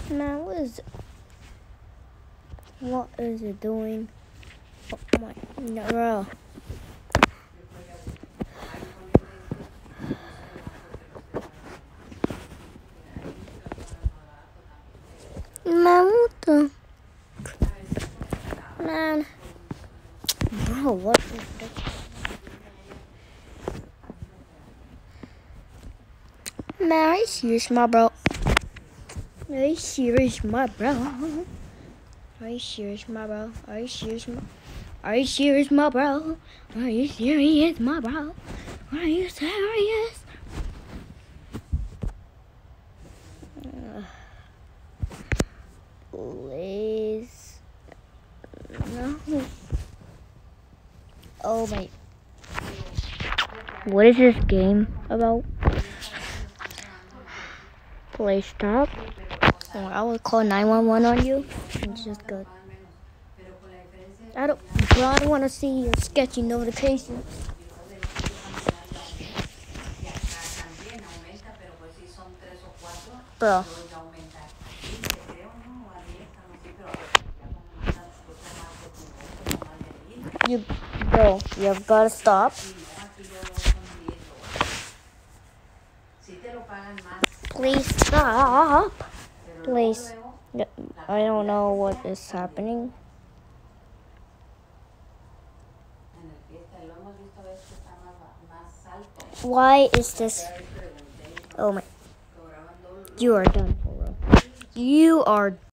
Man, what is it doing? Oh my, no. Man, what the? Man. Bro, what is that? Man, are you serious, my bro? Are you serious, my bro? Are you serious, my bro? Are you serious, my? Are you serious, my bro? Are you serious, my bro? Are you serious? Please. No. Oh my. What is this game about? Please stop. Or I will call 911 on you. It's just good. I don't want to see your sketchy notifications. Bro. You've got to stop. Please stop. Please. I don't know what is happening. Why is this? Oh my. You are done for real. You are